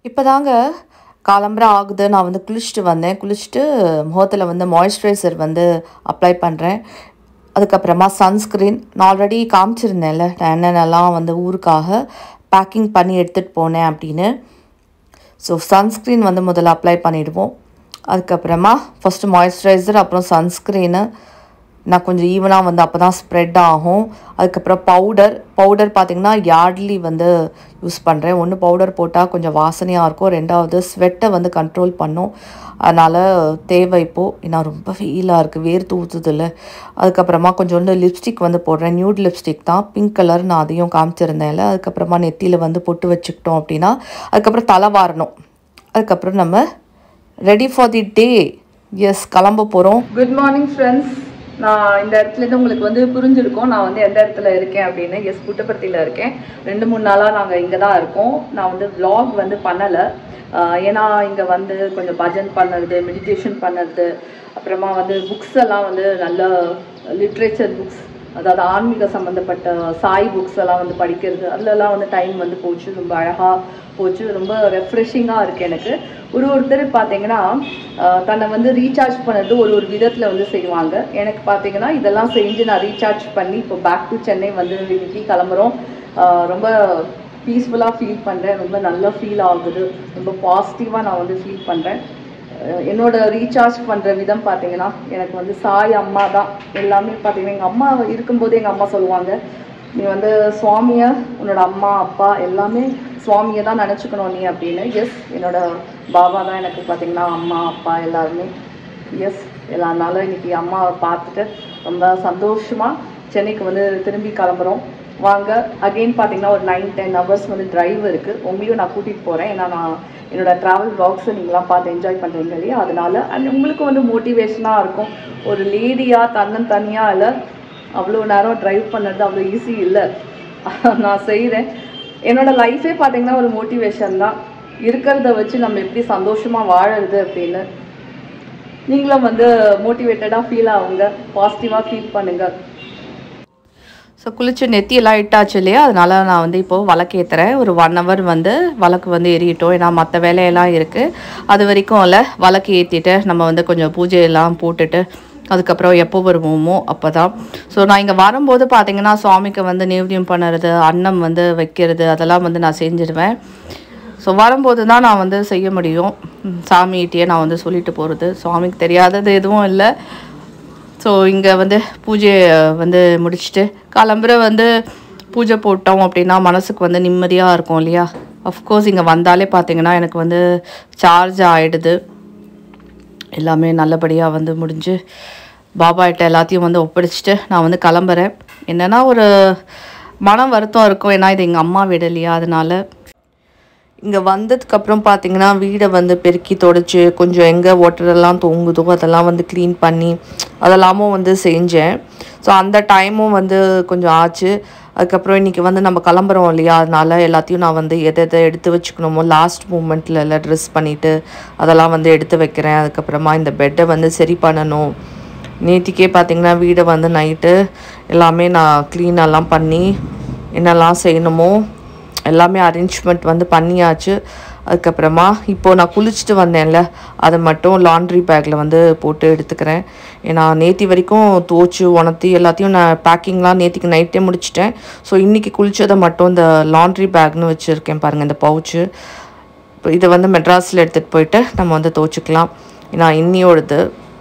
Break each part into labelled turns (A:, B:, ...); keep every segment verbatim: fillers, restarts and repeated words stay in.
A: இப்போ தாங்க காலம்பரை ஆகுது. நான் வந்து குளிச்சுட்டு வந்தேன். குளிச்சுட்டு முகத்தில் வந்து மாய்ஸ்சரைசர் வந்து அப்ளை பண்ணுறேன். அதுக்கப்புறமா சன்ஸ்க்ரீன் நான் ஆல்ரெடி காமிச்சிருந்தேன்ல, நான் என்னென்னலாம் வந்து ஊருக்காக பேக்கிங் பண்ணி எடுத்துகிட்டு போனேன் அப்படின்னு. ஸோ சன்ஸ்க்ரீன் வந்து முதல்ல அப்ளை பண்ணிவிடுவோம். அதுக்கப்புறமா ஃபஸ்ட்டு மாய்ஸ்சரைசர், அப்புறம் சன்ஸ்க்ரீனு நான் கொஞ்சம் ஈவனாக வந்து அப்போ தான் ஸ்ப்ரெட் ஆகும். அதுக்கப்புறம் பவுடர் பவுடர் பார்த்திங்கன்னா யார்ட்லி வந்து யூஸ் பண்ணுறேன். ஒன்று பவுடர் போட்டால் கொஞ்சம் வாசனையாக இருக்கும், ரெண்டாவது ஸ்வெட்டை வந்து கண்ட்ரோல் பண்ணும். அதனால் தேவை இப்போது. ஏன்னா ரொம்ப வெயிலாக இருக்குது, வேர்த்து ஊற்றுதில்ல. அதுக்கப்புறமா கொஞ்சோண்டு லிப்ஸ்டிக் வந்து போடுறேன். நியூட் லிப்ஸ்டிக் தான், பிங்க் கலர். நான் அதையும் காமிச்சிருந்தேன்ல. அதுக்கப்புறமா நெத்தியில் வந்து பொட்டு வச்சுக்கிட்டோம் அப்படின்னா அதுக்கப்புறம் தலை வாரணும். அதுக்கப்புறம் நம்ம ready for the day. Yes, கிளம்ப போகிறோம்.
B: Good morning friends. நான் இந்த இடத்துலேருந்து உங்களுக்கு வந்து புரிஞ்சிருக்கோம் நான் வந்து எந்த இடத்துல இருக்கேன் அப்படின்னு. எஸ், புட்டபர்த்தியில் இருக்கேன். ரெண்டு மூணு நாளாக நாங்கள் இங்கே தான் இருக்கோம். நான் வந்து vlog வந்து பண்ணலை. ஏன்னா இங்கே வந்து கொஞ்சம் பஜன் பண்ணுறது, மெடிடேஷன் பண்ணுறது, அப்புறமா வந்து புக்ஸ் எல்லாம் வந்து நல்ல லிட்ரேச்சர் புக்ஸ், அதாவது ஆன்மீக சம்மந்தப்பட்ட சாய் புக்ஸ் எல்லாம் வந்து படிக்கிறது, அதிலெல்லாம் வந்து டைம் வந்து போச்சு. ரொம்ப அழகாக போச்சு. ரொம்ப ரெஃப்ரெஷிங்காக இருக்குது எனக்கு. ஒரு ஒருத்தர் பார்த்தீங்கன்னா தன்னை வந்து ரீசார்ஜ் பண்ணுறது ஒரு ஒரு விதத்தில் வந்து செய்வாங்க. எனக்கு பார்த்தீங்கன்னா இதெல்லாம் செஞ்சு நான் ரீசார்ஜ் பண்ணி இப்போ பேக் டு சென்னை வந்து இன்னைக்கு கிளம்புறோம். ரொம்ப பீஸ்ஃபுல்லாக ஃபீல் பண்ணுறேன். ரொம்ப நல்லா ஃபீல் ஆகுது. ரொம்ப பாசிட்டிவாக நான் வந்து ஃபீல் பண்ணுறேன். என்னோட ரீசார்ஜ் பண்ணுற விதம் பார்த்தீங்கன்னா எனக்கு வந்து சாய் அம்மா தான் எல்லாமே. பார்த்தீங்கன்னா எங்கள் அம்மா இருக்கும்போது எங்கள் அம்மா சொல்லுவாங்க, நீ வந்து சுவாமியை உன்னோட அம்மா அப்பா எல்லாமே சுவாமியை தான் நினச்சிக்கணும் நீ அப்படின்னு. எஸ், என்னோட பாபா தான் எனக்கு பார்த்தீங்கன்னா அம்மா அப்பா எல்லாருமே. எஸ், எல்லாருனாலும் இன்றைக்கி அம்மாவை பார்த்துட்டு ரொம்ப சந்தோஷமாக சென்னைக்கு வந்து திரும்பி கிளம்புறோம். வாங்க. அகெயின் பார்த்தீங்கன்னா ஒரு நைன் டென் ஹவர்ஸ் வந்து டிரைவ் இருக்குது. உங்களையும் நான் கூட்டிகிட்டு போகிறேன். ஏன்னா நான் என்னோடய ட்ராவல் வ்ளாக்ஸை நீங்களாம் பார்த்து என்ஜாய் பண்ணுறீங்க இல்லையா, அதனால் அண்ட் உங்களுக்கு வந்து மோட்டிவேஷனாக இருக்கும். ஒரு லேடியாக தன்னன் தனியாக இல்லை, அவ்வளோ நேரம் ட்ரைவ் பண்ணுறது அவ்வளோ ஈஸி இல்லை. நான் செய்கிறேன். என்னோடய லைஃபே பார்த்தீங்கன்னா ஒரு மோட்டிவேஷன் தான். இருக்கிறத வச்சு நம்ம எப்படி சந்தோஷமாக வாழறது அப்படின்னு. நீங்களும் வந்து மோட்டிவேட்டடாக ஃபீல் ஆகுங்க, பாசிட்டிவாக ஃபீல் பண்ணுங்கள்.
A: ஸோ குளிச்சு நெத்தியெல்லாம் இட்டாச்சு இல்லையா, அதனால் நான் வந்து இப்போது விளக்கு ஏற்றுறேன். ஒரு ஒன் ஹவர் வந்து விளக்கு வந்து எரியட்டும். ஏன்னா மற்ற வேலையெல்லாம் இருக்குது. அது வரைக்கும் இல்லை, விளக்கு ஏற்றிட்டு நம்ம வந்து கொஞ்சம் பூஜையெல்லாம் போட்டுட்டு அதுக்கப்புறம் எப்போ வருவோமோ அப்போ தான். ஸோ நான் இங்கே வரும்போது பார்த்திங்கன்னா சுவாமிக்கு வந்து நேவேத்தியம் பண்ணுறது, அன்னம் வந்து வைக்கிறது, அதெல்லாம் வந்து நான் செஞ்சிடுவேன். ஸோ வரும்போது தான் நான் வந்து செய்ய முடியும். சாமிகிட்டே நான் வந்து சொல்லிட்டு போகிறது. சுவாமிக்கு தெரியாதது எதுவும் இல்லை. ஸோ இங்கே வந்து பூஜையை வந்து முடிச்சுட்டு காலம்பரை வந்து பூஜை போட்டோம் அப்படின்னா மனசுக்கு வந்து நிம்மதியாக இருக்கும் இல்லையா. அஃப்கோர்ஸ் இங்கே வந்தாலே பார்த்திங்கன்னா எனக்கு வந்து சார்ஜ் ஆகிடுது. எல்லாமே நல்லபடியாக வந்து முடிஞ்சு பாபாகிட்ட எல்லாத்தையும் வந்து ஒப்படைச்சிட்டு நான் வந்து கிளம்புறேன். என்னென்னா ஒரு மனம் வருத்தம் இருக்கும். ஏன்னா இது எங்கள் அம்மா வீடு இல்லையா, அதனால். இங்கே வந்ததுக்கப்புறம் பார்த்திங்கன்னா வீடை வந்து பெருக்கி தொடச்சி கொஞ்சம் எங்கே ஓட்டரெல்லாம் தொங்குதோ அதெல்லாம் வந்து க்ளீன் பண்ணி அதெல்லாமும் வந்து செஞ்சேன். ஸோ அந்த டைமும் வந்து கொஞ்சம் ஆச்சு. அதுக்கப்புறம் இன்றைக்கி வந்து நம்ம கிளம்புறோம் இல்லையா, அதனால் எல்லாத்தையும் நான் வந்து எதை எதை எடுத்து வச்சுக்கணுமோ லாஸ்ட் மூமெண்ட்டில் எல்லாம் ட்ரெஸ் பண்ணிவிட்டு அதெல்லாம் வந்து எடுத்து வைக்கிறேன். அதுக்கப்புறமா இந்த பெட்டை வந்து சரி பண்ணணும். நேற்றுக்கே பார்த்திங்கன்னா வீடை வந்து நைட்டு எல்லாமே நான் க்ளீனெல்லாம் பண்ணி என்னெல்லாம் செய்யணுமோ எல்லாமே அரேஞ்ச்மெண்ட் வந்து பண்ணியாச்சு. அதுக்கப்புறமா இப்போது நான் குளிச்சுட்டு வந்தேன்ல, அதை மட்டும் லாண்ட்ரி பேக்கில் வந்து போட்டு எடுத்துக்கிறேன். ஏன்னா நேற்று வரைக்கும் துவச்சி உணர்த்தி எல்லாத்தையும் நான் பேக்கிங்லாம் நேற்றுக்கு நைட்டே முடிச்சிட்டேன். ஸோ இன்றைக்கி குளித்ததை மட்டும் இந்த லாண்ட்ரி பேக்னு வச்சுருக்கேன் பாருங்கள், இந்த பவுச்சு. இப்போ இதை வந்து மெட்ராஸில் எடுத்துகிட்டு போயிட்டு நம்ம வந்து துவச்சிக்கலாம். ஏன்னா இன்னியோடது.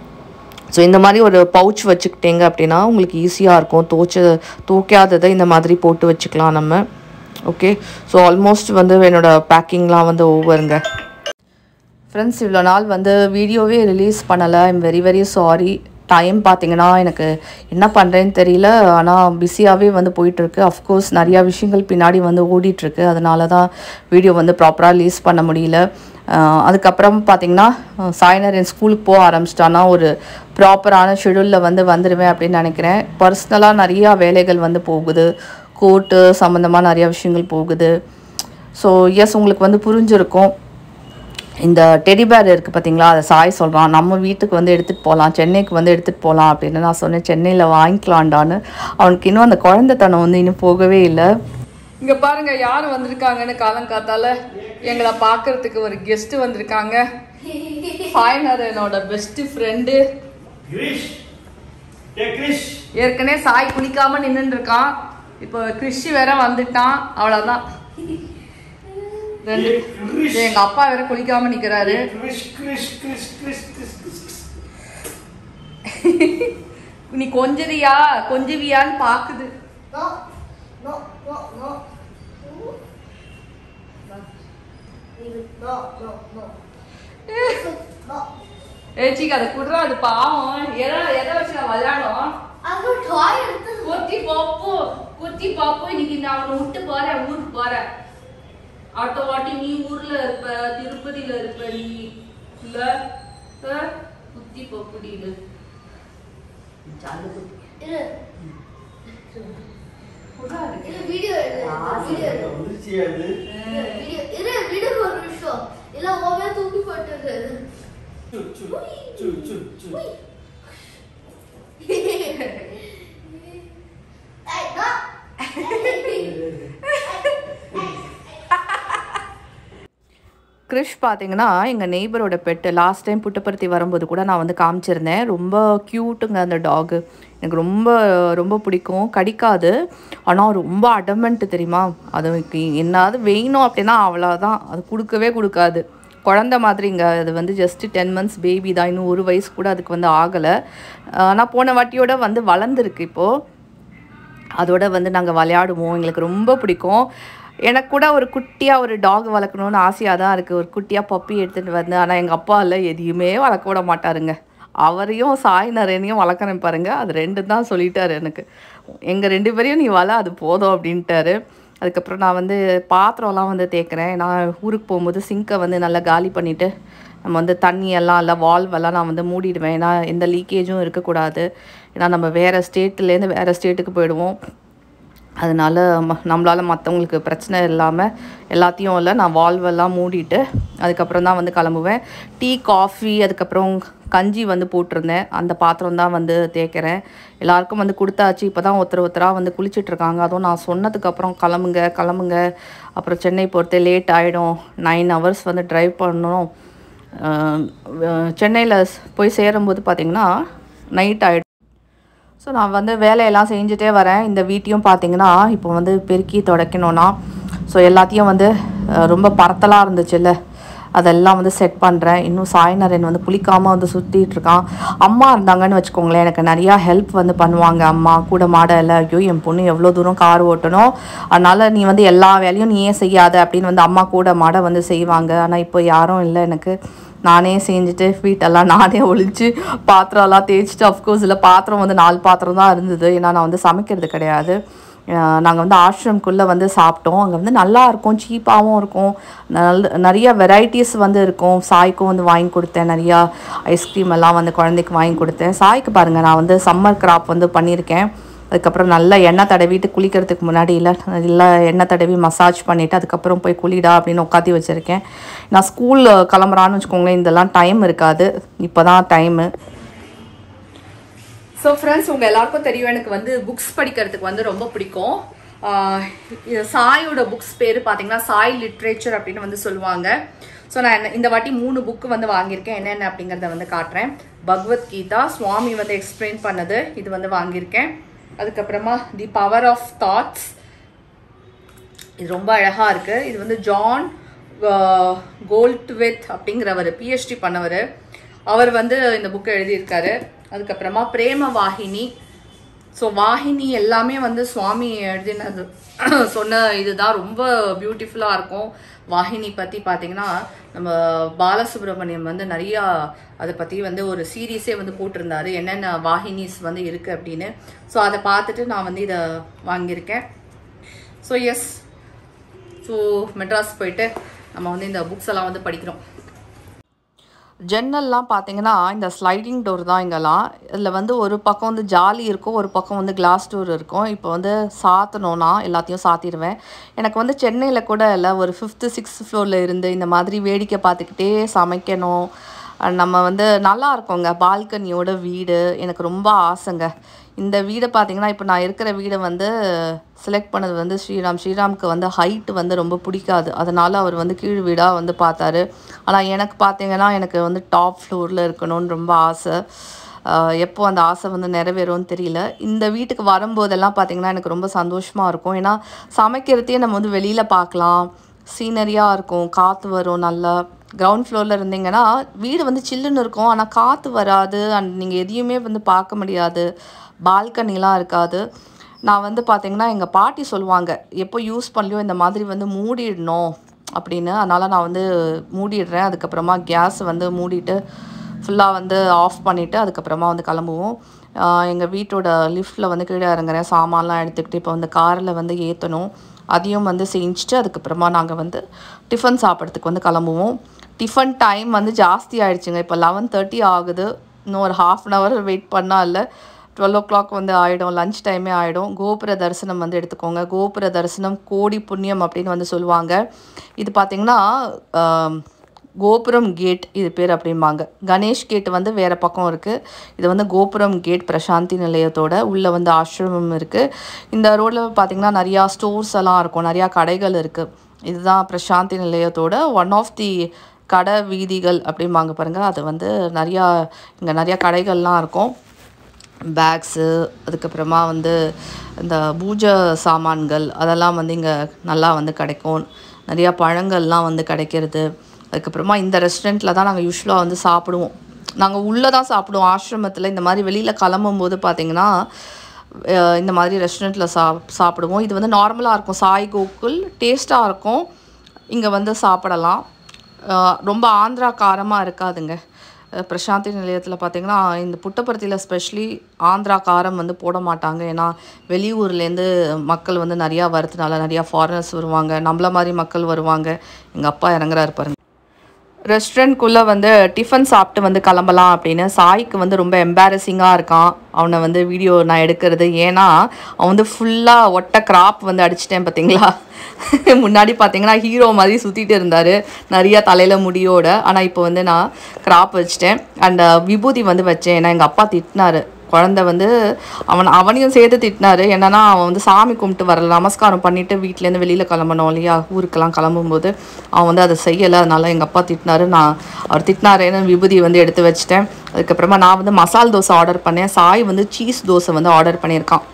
A: ஸோ இந்த மாதிரி ஒரு பவுச் வச்சுக்கிட்டீங்க அப்படின்னா உங்களுக்கு ஈஸியாக இருக்கும். துவச்ச துவைக்காததை இந்த மாதிரி போட்டு வச்சுக்கலாம் நம்ம. ஓகே, ஸோ ஆல்மோஸ்ட் வந்து என்னோடய பேக்கிங்லாம் வந்து ஓவருங்க. ஃப்ரெண்ட்ஸ், இவ்வளோ நாள் வந்து வீடியோவே ரிலீஸ் பண்ணலை. I'm very very sorry. Time பார்த்திங்கன்னா எனக்கு என்ன பண்ணுறேன்னு தெரியல. ஆனால் பிஸியாகவே வந்து போயிட்டுருக்கு. அஃப்கோர்ஸ் நிறையா விஷயங்கள் பின்னாடி வந்து ஓடிட்டுருக்கு. அதனால தான் வீடியோ வந்து ப்ராப்பராக ரிலீஸ் பண்ண முடியல. அதுக்கப்புறம் பார்த்திங்கன்னா சாய்னர் என் ஸ்கூலுக்கு போக ஆரம்பிச்சிட்டான்னா ஒரு ப்ராப்பரான ஷெடியூலில் வந்து வந்துடுவேன் அப்படின்னு நினைக்கிறேன். பர்சனலாக நிறையா வேலைகள் வந்து போகுது, கோர்ட்டு சம்மந்தமாக நிறையா விஷயங்கள் போகுது. ஸோ எஸ், உங்களுக்கு வந்து புரிஞ்சிருக்கும். இந்த டெடிபேர் இருக்குது பார்த்தீங்களா, அதை சாய் சொல்கிறான் நம்ம வீட்டுக்கு வந்து எடுத்துகிட்டு போகலாம், சென்னைக்கு வந்து எடுத்துகிட்டு போகலாம் அப்படின்னு. நான் சொன்னேன் சென்னையில் வாங்கிக்கலாண்டான்னு. அவனுக்கு இன்னும் அந்த குழந்தைத்தனம் வந்து இன்னும் போகவே இல்லை.
B: இங்க பாருங்க யார் வந்திருக்காங்கன்னு காலங்காத்தால எங்களை பார்க்கறதுக்கு ஒரு கெஸ்ட் வந்திருக்காங்க. சாய்னர் என்னோட பெஸ்ட் ஃப்ரெண்டு. ஏற்கனவே சாய் குளிக்காம நின்னுட்டு இருக்கான். இப்போ கிறிஷ் வேற வந்துட்டான். அவ்வளவுதான். ரெண்டு எங்க அப்பா வேற குளிக்காம நிக்கிறாரு. நீ கொஞ்சறியா கொஞ்சவியான்னு பாக்குது. ஏச்சிக்கு அதை குடுறா, அது பாவம். எதை எதை வச்சு நான் விளையாடும். குத்தி பாப்பு குத்தி பாப்பு இன்னைக்கு நான் அவனை விட்டு போறேன், ஊருக்கு போறேன். அடுத்த வாட்டி நீ ஊர்ல இருப்ப, திருப்பதியில இருப்ப நீ. இல்ல குத்தி பாப்புடி இது தூக்கி போட்டது. கிறிஷ் பார்த்தீங்கன்னா எங்கள் நெய்பரோட பெட்டு. லாஸ்ட் டைம் புட்டபர்த்தி வரும்போது கூட நான் வந்து காமிச்சிருந்தேன். ரொம்ப க்யூட்டுங்க அந்த டாகு. எனக்கு ரொம்ப ரொம்ப பிடிக்கும். கடிக்காது, ஆனால் ரொம்ப அடமெண்ட்டு தெரியுமா. அதுக்கு என்னாவது வேணும் அப்படின்னா அவ்வளோதான், அது கொடுக்கவே கொடுக்காது. குழந்த மாதிரிங்க. அது வந்து ஜஸ்ட்டு டென் மந்த்ஸ் பேபி தான், இன்னும் ஒரு வயசு கூட அதுக்கு வந்து ஆகலை. ஆனால் போன வாட்டியோட வந்து வளர்ந்துருக்கு இப்போது. அதோட வந்து நாங்கள் விளையாடுவோம். எங்களுக்கு ரொம்ப பிடிக்கும். எனக்கு கூட ஒரு குட்டியாக ஒரு டாக் வளர்க்கணுன்னு ஆசையாக தான் இருக்குது. ஒரு குட்டியாக பப்பி எடுத்துகிட்டு வந்து, ஆனால் எங்கள் அப்பா இல்லை எதையுமே வளர்க்க விட மாட்டாருங்க. அவரையும் சாய்னரையும் வளர்க்குறேன் பாருங்கள், அது ரெண்டு தான் சொல்லிட்டாரு எனக்கு. எங்கள் ரெண்டு பேரையும் நீ வள, அது போதும் அப்படின்ட்டாரு. அதுக்கப்புறம் நான் வந்து பாத்திரம்லாம் வந்து தேய்க்கிறேன். நான் ஊருக்கு போகும்போது சிங்கை வந்து நல்லா காலி பண்ணிவிட்டு நம்ம வந்து தண்ணியெல்லாம் இல்லை வால்வெல்லாம் நான் வந்து மூடிடுவேன். ஏன்னா எந்த லீக்கேஜும் இருக்கக்கூடாது. ஏன்னா நம்ம வேறு ஸ்டேட்லேருந்து வேறு ஸ்டேட்டுக்கு போயிடுவோம். அதனால் ம நம்மளால் மற்றவங்களுக்கு பிரச்சனை இல்லாமல் எல்லாத்தையும் இல்லை நான் வால்வெல்லாம் மூடிட்டு அதுக்கப்புறம் தான் வந்து கிளம்புவேன். டீ காஃபி அதுக்கப்புறம் கஞ்சி வந்து போட்டிருந்தேன். அந்த பாத்திரம் தான் வந்து தேய்க்கிறேன். எல்லாருக்கும் வந்து கொடுத்தாச்சு. இப்போ தான் ஒருத்தர் ஒருத்தராக வந்து குளிச்சிட்ருக்காங்க. அதுவும் நான் சொன்னதுக்கப்புறம் கிளம்புங்க கிளம்புங்க அப்புறம் சென்னை போகிறதே லேட் ஆகிடும். நைன் ஹவர்ஸ் வந்து ட்ரைவ் பண்ணணும். சென்னையில் போய் சேரும்போது பார்த்திங்கன்னா நைட் ஆகிடும். ஸோ நான் வந்து வேலையெல்லாம் செஞ்சுட்டே வரேன். இந்த வீட்டையும் பார்த்திங்கன்னா இப்போ வந்து பெருக்கி துடைக்கணும்னா ஸோ எல்லாத்தையும் வந்து ரொம்ப பரத்தலாக இருந்துச்சுல்ல, அதெல்லாம் வந்து செட் பண்ணுறேன். இன்னும் சாய்னரன் வந்து குளிக்காமல் வந்து சுற்றிட்டுருக்கான். அம்மா இருந்தாங்கன்னு வச்சுக்கோங்களேன், எனக்கு நிறையா ஹெல்ப் வந்து பண்ணுவாங்க. அம்மா கூட மாட இல்லை, ஐயோ என் பொண்ணு எவ்வளோ தூரம் கார் ஓட்டணும், அதனால் நீ வந்து எல்லா வேலையும் நீயே செய்யாத அப்படின்னு வந்து அம்மா கூட மாட வந்து செய்வாங்க. ஆனால் இப்போ யாரும் இல்லை எனக்கு. நானே செஞ்சுட்டு வீட்டெல்லாம் நானே ஒழிச்சு பாத்திரம்லாம் தேய்ச்சிட்டு, அஃப்கோர்ஸ் இல்லை பாத்திரம் வந்து நாலு பாத்திரம் தான் இருந்தது. ஏன்னா நான் வந்து சமைக்கிறது கிடையாது. நாங்கள் வந்து ஆஷ்ரம்குள்ளே வந்து சாப்பிட்டோம். அங்கே வந்து நல்லாயிருக்கும், சீப்பாகவும் இருக்கும், நல்ல நிறைய வெரைட்டிஸ் வந்து இருக்கும். சாய்க்கும் வந்து வாங்கி கொடுத்தேன். நிறையா ஐஸ்கிரீம் எல்லாம் வந்து குழந்தைக்கு வாங்கி கொடுத்தேன். சாய்க்கு பாருங்கள் நான் வந்து சம்மர் கிராப் வந்து பண்ணியிருக்கேன். அதுக்கப்புறம் நல்லா எண்ணெய் தடவிட்டு குளிக்கிறதுக்கு முன்னாடி இல்லை நல்லா எண்ணெய் தடவி மசாஜ் பண்ணிவிட்டு அதுக்கப்புறம் போய் குளிடா அப்படின்னு உட்காத்தி வச்சுருக்கேன். நான் ஸ்கூல் கிளம்புறான்னு வச்சுக்கோங்களேன், இதெல்லாம் டைம் இருக்காது. இப்போ தான் டைமு. ஸோ ஃப்ரெண்ட்ஸ், உங்கள் எல்லாருக்கும் தெரியும் எனக்கு வந்து புக்ஸ் படிக்கிறதுக்கு வந்து ரொம்ப பிடிக்கும். சாயோட புக்ஸ் பேர் பார்த்தீங்கன்னா சாய் லிட்ரேச்சர் அப்படின்னு வந்து சொல்லுவாங்க. ஸோ நான் இந்த வாட்டி மூணு புக்கு வந்து வாங்கியிருக்கேன். என்னென்ன அப்படிங்கிறத வந்து காட்டுறேன். பகவத்கீதா சுவாமி வந்து எக்ஸ்பிளைன் பண்ணது இது வந்து வாங்கியிருக்கேன். அதுக்கப்புறமா தி பவர் ஆஃப் தாட்ஸ், இது ரொம்ப அழகாக இருக்குது. இது வந்து ஜான் கோல்ட்வித் அப்படிங்கிறவர், பிஹெச்டி பண்ணவர், அவர் வந்து இந்த புக்கை எழுதியிருக்காரு. அதுக்கப்புறமா பிரேம வாகினி. ஸோ வாகினி எல்லாமே வந்து சுவாமி எழுதினது சொன்ன இதுதான், ரொம்ப பியூட்டிஃபுல்லாக இருக்கும். வாகினி பற்றி பார்த்தீங்கன்னா நம்ம பாலசுப்ரமணியம் வந்து நிறையா அதை பற்றி வந்து ஒரு சீரீஸே வந்து போட்டிருந்தாரு, என்னென்ன வாகினிஸ் வந்து இருக்குது அப்படின்னு. ஸோ அதை பார்த்துட்டு நான் வந்து இதை வாங்கியிருக்கேன். ஸோ எஸ், ஸோ மெட்ராஸ் போயிட்டு நம்ம வந்து இந்த புக்ஸ் எல்லாம் வந்து படிக்கிறோம். ஜன்னல்லாம் பார்த்தீங்கன்னா இந்த ஸ்லைடிங் டோர் தான் இங்கெல்லாம். இதில் வந்து ஒரு பக்கம் வந்து ஜாலி இருக்கும், ஒரு பக்கம் வந்து கிளாஸ் டோர் இருக்கும். இப்போ வந்து சாத்தணும்னா எல்லாத்தையும் சாத்திடுவேன். எனக்கு வந்து சென்னையில் கூட இல்லை, ஒரு ஃபிஃப்த்து சிக்ஸ்த் ஃப்ளோரில் இருந்து இந்த மாதிரி வேடிக்கை பார்த்துக்கிட்டே சமைக்கணும்,
A: நம்ம வந்து நல்லா இருக்கோங்க. பால்கனியோட வீடு எனக்கு ரொம்ப ஆசைங்க. இந்த வீடை பார்த்தீங்கன்னா இப்போ நான் இருக்கிற வீடை வந்து செலக்ட் பண்ணது வந்து ஸ்ரீராம். ஸ்ரீராமுக்கு வந்து ஹைட் வந்து ரொம்ப பிடிக்காது, அதனால் அவர் வந்து கீழ் வீடாக வந்து பார்த்தாரு. ஆனால் எனக்கு பார்த்தீங்கன்னா எனக்கு வந்து டாப் ஃப்ளோரில் இருக்கணும்னு ரொம்ப ஆசை. எப்போ அந்த ஆசை வந்து நிறைவேறும்னு தெரியல. இந்த வீட்டுக்கு வரும்போதெல்லாம் பார்த்திங்கன்னா எனக்கு ரொம்ப சந்தோஷமாக இருக்கும். ஏன்னா சமைக்கிறதையே நம்ம வந்து வெளியில் பார்க்கலாம், சீனரியாக இருக்கும், காற்று வரும். நல்லா கிரவுண்ட் ஃப்ளோரில் இருந்தீங்கன்னா வீடு வந்து சில்லுன்னு இருக்கும், ஆனால் காற்று வராது, அண்ட் நீங்கள் எதையுமே வந்து பார்க்க முடியாது, பால்கனிலாம் இருக்காது. நான் வந்து பார்த்திங்கன்னா எங்கள் பாட்டி சொல்லுவாங்க, எப்போ யூஸ் பண்ணலையோ இந்த மாதிரி வந்து மூடிடணும் அப்படின்னு. அதனால் நான் வந்து மூடிடுறேன். அதுக்கப்புறமா கேஸ் வந்து மூடிட்டு ஃபுல்லாக வந்து ஆஃப் பண்ணிவிட்டு அதுக்கப்புறமா வந்து கிளம்புவோம். எங்கள் வீட்டோட லிஃப்ட்டில் வந்து கீழே இறங்குறேன், சாமான்லாம் எடுத்துக்கிட்டு இப்போ வந்து காரில் வந்து ஏற்றணும். அதையும் வந்து செஞ்சுட்டு அதுக்கப்புறமா நாங்கள் வந்து டிஃபன் சாப்பிட்றதுக்கு வந்து கிளம்புவோம். டிஃபன் டைம் வந்து ஜாஸ்தி ஆகிடுச்சுங்க. இப்போ லெவன் தேர்ட்டி ஆகுது. இன்னும் ஒரு ஹாஃப் அன் ஹவர் வெயிட் பண்ணால் இல்லை, டுவெல் ஓ கிளாக் வந்து ஆகிடும், லன்ச் டைமே ஆகிடும். கோபுர தரிசனம் வந்து எடுத்துக்கோங்க. கோபுர தரிசனம் கோடி புண்ணியம் அப்படின்னு வந்து சொல்லுவாங்க. இது பார்த்திங்கன்னா கோபுரம் கேட் இது பேர் அப்படிம்பாங்க. கணேஷ் கேட் வந்து வேறு பக்கம் இருக்குது. இது வந்து கோபுரம் கேட் பிரசாந்தி நிலையத்தோட உள்ளே வந்து ஆசிரமம் இருக்குது. இந்த ரோடில் பார்த்திங்கன்னா நிறையா ஸ்டோர்ஸ் எல்லாம் இருக்கும், நிறையா கடைகள் இருக்குது. இதுதான் பிரசாந்தி நிலையத்தோட ஒன் ஆஃப் தி கடை வீதிகள் அப்படிம்பாங்க பாருங்கள். அது வந்து நிறையா இங்கே நிறையா கடைகள்லாம் இருக்கும். பேக்ஸு, அதுக்கப்புறமா வந்து இந்த பூஜை சாமான்கள் அதெல்லாம் வந்து இங்கே நல்லா வந்து கிடைக்கும். நிறையா பழங்கள்லாம் வந்து கிடைக்கிறது. அதுக்கப்புறமா இந்த ரெஸ்டாரண்ட்டில் தான் நாங்கள் யூஸ்வலாக வந்து சாப்பிடுவோம். நாங்கள் உள்ளே தான் சாப்பிடுவோம் ஆசிரமத்தில். இந்த மாதிரி வெளியில் கிளம்பும்போது பார்த்திங்கன்னா இந்த மாதிரி ரெஸ்டாரண்ட்டில் சா சாப்பிடுவோம். இது வந்து நார்மலாக இருக்கும், சாய் கோகுல் டேஸ்ட்டாக இருக்கும். இங்கே வந்து சாப்பிடலாம். ரொம்ப ஆந்திரா காரமாக இருக்காதுங்க. பிரசாந்தி நிலையத்தில் பார்த்திங்கன்னா இந்த புட்டபர்த்தியில் ஸ்பெஷலி ஆந்திரா காரம் வந்து போட மாட்டாங்க. ஏன்னா வெளியூர்லேருந்து மக்கள் வந்து நிறையா வரதுனால நிறையா ஃபாரினர்ஸ் வருவாங்க, நம்மள மாதிரி மக்கள் வருவாங்க. எங்கள் அப்பா இறங்குறாரு பாருங்க. ரெஸ்டாரண்ட்குள்ளே வந்து டிஃபன் சாப்பிட்டு வந்து கிளம்பலாம் அப்படின்னு சாய்க்கு வந்து ரொம்ப எம்பாரசிங்காக இருக்கான் அவனை வந்து வீடியோ நான் எடுக்கிறது. ஏன்னா அவன் வந்து ஃபுல்லாக ஒட்ட கிராப் வந்து அடிச்சிட்டேன் பார்த்தீங்களா. முன்னாடி பார்த்தீங்கன்னா ஹீரோ மாதிரி சுற்றிட்டு இருந்தார் நிறையா தலையில் முடியோட. ஆனால் இப்போ வந்து நான் கிராப் வச்சிட்டேன் அண்ட் விபூதி வந்து வச்சேன். ஏன்னா எங்கள் அப்பா திட்டினார், குழந்தை வந்து அவன் அவனையும் சேர்த்து திட்டினார். என்னன்னா அவன் வந்து சாமி கும்பிட்டு வரல, நமஸ்காரம் பண்ணிவிட்டு வீட்டிலேருந்து வெளியில் கிளம்பணும் இல்லையா, ஊருக்கெல்லாம் கிளம்பும்போது அவன் வந்து அதை செய்யலை. அதனால எங்கள் அப்பா திட்டினார். நான் அவர் திட்டினாரேன்னு விபூதி வந்து எடுத்து வச்சிட்டேன். அதுக்கப்புறமா நான் வந்து மசால் தோசை ஆர்டர் பண்ணேன். சாய் வந்து சீஸ் தோசை வந்து ஆர்டர் பண்ணியிருக்கான்.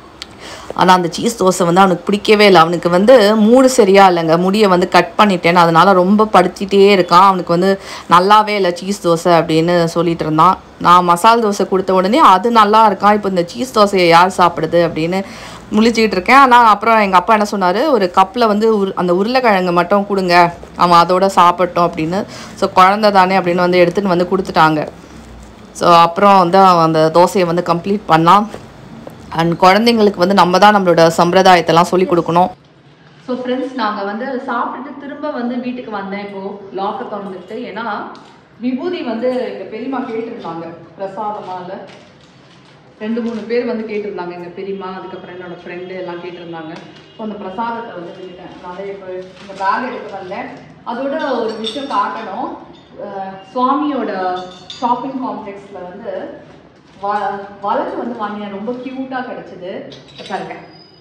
A: ஆனால் அந்த சீஸ் தோசை வந்து அவனுக்கு பிடிக்கவே இல்லை. அவனுக்கு வந்து மூடு சரியா இல்லைங்க, முடியை வந்து கட் பண்ணிட்டேன், அதனால் ரொம்ப படுத்திகிட்டே இருக்கான். அவனுக்கு வந்து நல்லாவே இல்லை சீஸ் தோசை அப்படின்னு சொல்லிட்டு இருந்தான். நான் மசால் தோசை கொடுத்த உடனே அது நல்லா இருக்கான், இப்போ இந்த சீஸ் தோசையை யார் சாப்பிடுது அப்படின்னு முழிச்சிக்கிட்டு இருக்கேன். ஆனால் அப்புறம் எங்கள் அப்பா என்ன சொன்னார், ஒரு கப்பில் வந்து உரு அந்த உருளைக்கிழங்கு மட்டும் கொடுங்க, அவன் அதோட சாப்பிட்டோம் அப்படின்னு. ஸோ குழந்தை தானே அப்படின்னு வந்து எடுத்துகிட்டு வந்து கொடுத்துட்டாங்க. ஸோ அப்புறம் வந்து அவன் அந்த தோசையை வந்து கம்ப்ளீட் பண்ணான். அண்ட் குழந்தைங்களுக்கு வந்து நம்ம தான் நம்மளோட சம்பிரதாயத்தெல்லாம் சொல்லி கொடுக்கணும். ஸோ ஃப்ரெண்ட்ஸ், நாங்கள் வந்து சாப்பிட்டுட்டு திரும்ப வந்து வீட்டுக்கு வந்தேன். இப்போது லாக்கை திறந்துட்டு, ஏன்னா விபூதி வந்து எங்கள் பெரியம்மா கேட்டிருந்தாங்க பிரசாதமாக. ரெண்டு மூணு பேர் வந்து கேட்டிருந்தாங்க, எங்கள் பெரியம்மா, அதுக்கப்புறம் என்னோடய ஃப்ரெண்டு எல்லாம் கேட்டிருந்தாங்க. ஸோ அந்த பிரசாதத்தை வந்து விட்டுட்டேன். நான் இப்போ இந்த பேக் எடுத்து வந்தேன். அதோட ஒரு விஷயம் காட்டணும். சுவாமியோட ஷாப்பிங் காம்ப்ளெக்ஸில் வந்து வ வழக்கு வந்து வாங்கினேன், ரொம்ப க்யூட்டாக கிடச்சிது பாருங்க.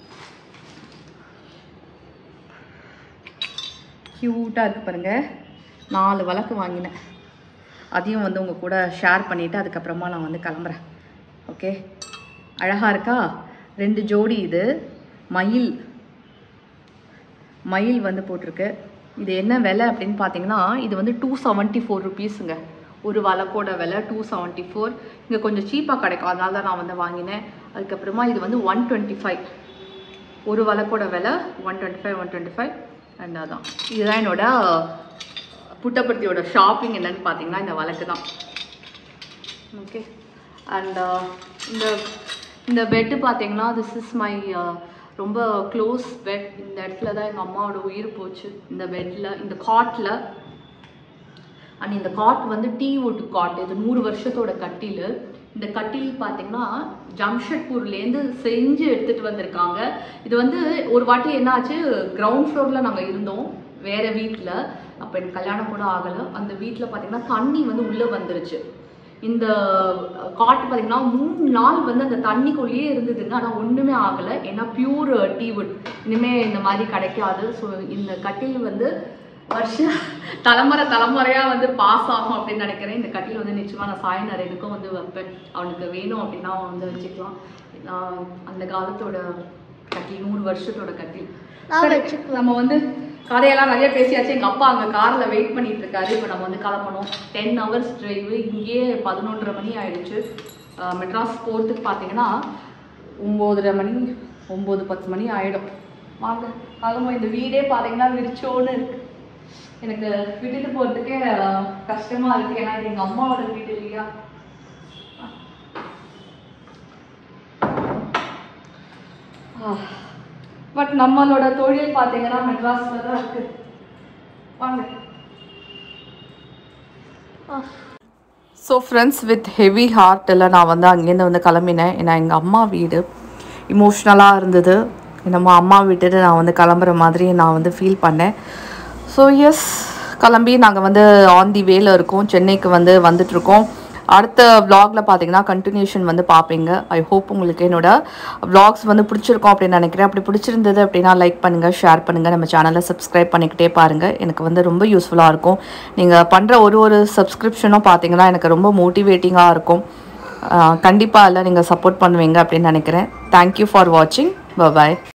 A: க்யூட்டாக இருக்குது பாருங்கள். நாலு வழக்கு வாங்கினேன், அதையும் வந்து உங்கள் கூட ஷேர் பண்ணிவிட்டு அதுக்கப்புறமா நான் வந்து கிளம்புறேன். ஓகே, அழகாக இருக்கா? ரெண்டு ஜோடி. இது மயில் மயில் வந்து போட்டிருக்கு. இது என்ன விலை அப்படின்னு பார்த்தீங்கன்னா, இது வந்து டூ செவன்ட்டி ஃபோர் ருபீஸுங்க. ஒரு வழக்கோட விலை டூ செவன்ட்டி ஃபோர். இங்கே கொஞ்சம் சீப்பாக கிடைக்கும், அதனால தான் நான் வந்து வாங்கினேன். அதுக்கப்புறமா இது வந்து ஒன் டுவெண்ட்டி ஃபைவ். ஒரு வழக்கோட விலை one twenty five one twenty five and அதான். இதுதான் என்னோட புட்டபர்த்தியோட ஷாப்பிங். என்னன்னு பார்த்தீங்கன்னா இந்த வழக்கு தான். ஓகே, அண்ட் இந்த இந்த பெட்டு பார்த்தீங்கன்னா திஸ் இஸ் மை ரொம்ப க்ளோஸ் பெட். இந்த இடத்துல தான் எங்கள் அம்மாவோட உயிர் போச்சு, இந்த பெட்டில், இந்த காட்டில். அண்ட் இந்த காட் வந்து டீ வுட் காட். இது நூறு வருஷத்தோட கட்டில். இந்த கட்டில் பார்த்தீங்கன்னா ஜம்ஷெட்பூர்லேருந்து செஞ்சு எடுத்துகிட்டு வந்திருக்காங்க. இது வந்து ஒரு வாட்டி என்னாச்சு, கிரவுண்ட் ஃப்ளோரில் நாங்கள் இருந்தோம் வேறு வீட்டில்.
B: அப்போ எனக்கு கல்யாணம் கூட ஆகலை. அந்த வீட்டில் பார்த்தீங்கன்னா தண்ணி வந்து உள்ளே வந்துருச்சு. இந்த காட்டு பார்த்தீங்கன்னா மூணு நாள் வந்து அந்த தண்ணிக்குள்ளேயே இருந்ததுங்க. ஆனால் ஒன்றுமே ஆகலை. ஏன்னா பியூர் டீவுட், இனிமேல் இந்த மாதிரி கிடைக்காது. ஸோ இந்த கட்டில் வந்து வருஷம் தலைமுறை தலைமுறையாக வந்து பாஸ் ஆகும் அப்படின்னு நினைக்கிறேன். இந்த கட்டில் வந்து நிச்சயமாக நான் சாய் நரேனுக்கும் வந்து வைப்பேன். அவனுக்கு வேணும் அப்படின்னா அவன் வந்து வச்சுக்கலாம். அந்த காலத்தோட கட்டில், நூறு வருஷத்தோட கட்டில். நம்ம வந்து கதையெல்லாம் நிறைய பேசியாச்சு. எங்கள் அப்பா அங்கே காரில் வெயிட் பண்ணிட்டு இருக்காரு. இப்போ நம்ம வந்து கிளம்பணும். Ten hours drive. இங்கேயே பதினொன்றரை மணி ஆயிடுச்சு. மெட்ராஸ் போகிறதுக்கு பார்த்தீங்கன்னா ஒம்போதரை மணி ஒம்பது பத்து மணி ஆகிடும். வாங்க கிளம்ப. இந்த வீடே பார்த்தீங்கன்னா விரிச்சோன்னு இருக்கு. எனக்கு விட்டுட்டு போகிறதுக்கே கஷ்டமாக இருக்குது. ஏன்னா இது எங்கள் அம்மாவோட வீடு இல்லையா. பட் நம்மளோட தொழில் பார்த்தீங்கன்னா மெட்ராஸில் தான் இருக்குது. வாங்க.
A: ஸோ ஃப்ரெண்ட்ஸ், வித் ஹெவி ஹார்ட்டில் நான் வந்து அங்கேருந்து வந்து கிளம்பினேன். ஏன்னா எங்கள் அம்மா வீடு இமோஷ்னலாக இருந்தது. நம்ம அம்மா விட்டுட்டு நான் வந்து கிளம்புற மாதிரி நான் வந்து ஃபீல் பண்ணேன். ஸோ எஸ், கிளம்பி நாங்கள் வந்து ஆன் தி வேல இருக்கோம். சென்னைக்கு வந்து வந்துட்ருக்கோம். அடுத்த விலாகில் பார்த்தீங்கன்னா கண்டினியூஷன் வந்து பார்ப்பீங்க. ஐ ஹோப் உங்களுக்கு என்னோட விலாக்ஸ் வந்து பிடிச்சிருக்கோம் அப்படின்னு நினைக்கிறேன். அப்படி பிடிச்சிருந்தது அப்படின்னா லைக் பண்ணுங்கள், ஷேர் பண்ணுங்கள், நம்ம சேனலை சப்ஸ்கிரைப் பண்ணிக்கிட்டே பாருங்கள். எனக்கு வந்து ரொம்ப யூஸ்ஃபுல்லாக இருக்கும். நீங்கள் பண்ணுற ஒரு ஒரு சப்ஸ்கிரிப்ஷனும் பார்த்தீங்கன்னா எனக்கு ரொம்ப மோட்டிவேட்டிங்காக இருக்கும். கண்டிப்பாக இல்லை நீங்கள் சப்போர்ட் பண்ணுவீங்க அப்படின்னு நினைக்கிறேன். தேங்க்யூ ஃபார் வாட்சிங். பாய்.